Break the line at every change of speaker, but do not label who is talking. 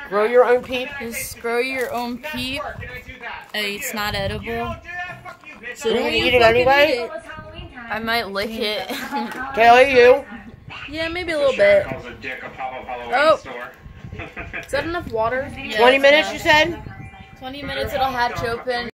Grow your own PEEP?
Just grow your own PEEP. It's not edible. So
Are you
don't
gonna
even
eat it
fucking
anyway?
eat it. I might lick it.
Caeli, you?
Yeah, maybe a little bit. Oh. Is that enough water? Yeah,
20 minutes, you said?
20 minutes it'll hatch open.